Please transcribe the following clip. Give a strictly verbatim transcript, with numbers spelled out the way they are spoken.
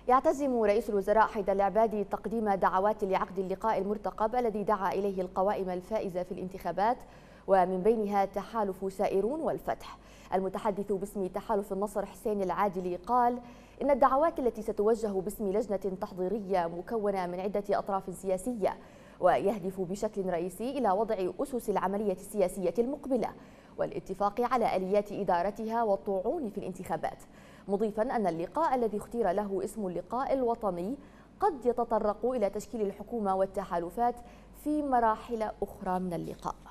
يعتزم رئيس الوزراء حيدر العبادي تقديم دعوات لعقد اللقاء المرتقب الذي دعا إليه القوائم الفائزة في الانتخابات، ومن بينها تحالف سائرون والفتح. المتحدث باسم تحالف النصر حسين العادلي قال إن الدعوات التي ستوجه باسم لجنة تحضيرية مكونة من عدة أطراف سياسية، ويهدف بشكل رئيسي إلى وضع أسس العملية السياسية المقبلة والاتفاق على آليات إدارتها والطاعون في الانتخابات، مضيفا أن اللقاء الذي اختير له اسم اللقاء الوطني قد يتطرق إلى تشكيل الحكومة والتحالفات في مراحل أخرى من اللقاء.